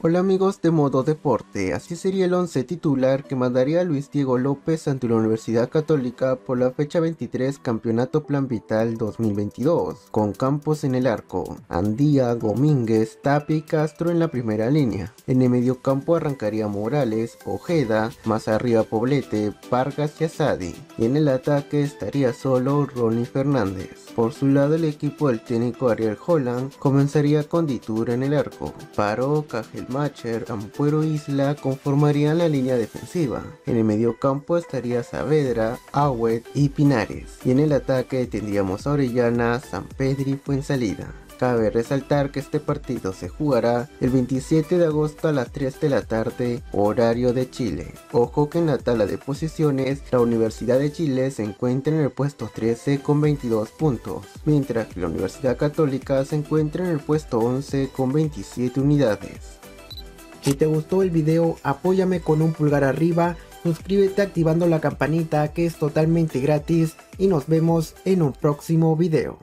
Hola amigos de Modo Deporte, así sería el 11 titular que mandaría Luis Diego López ante la Universidad Católica por la fecha 23 Campeonato Plan Vital 2022, con Campos en el arco, Andía, Domínguez, Tapia y Castro en la primera línea. En el mediocampo arrancaría Morales, Ojeda, más arriba Poblete, Vargas y Asadi, y en el ataque estaría solo Ronnie Fernández. Por su lado el equipo del técnico Ariel Holland comenzaría con Dituro en el arco, Paro, Cajelmacher, Ampuero Isla conformarían la línea defensiva. En el mediocampo estaría Saavedra, Awed y Pinares, y en el ataque tendríamos a Orellana, Sampedri y Fuenzalida. Cabe resaltar que este partido se jugará el 27 de agosto a las 3 de la tarde, horario de Chile. Ojo que en la tabla de posiciones, la Universidad de Chile se encuentra en el puesto 13 con 22 puntos, mientras que la Universidad Católica se encuentra en el puesto 11 con 27 unidades. Si te gustó el video, apóyame con un pulgar arriba, suscríbete activando la campanita que es totalmente gratis y nos vemos en un próximo video.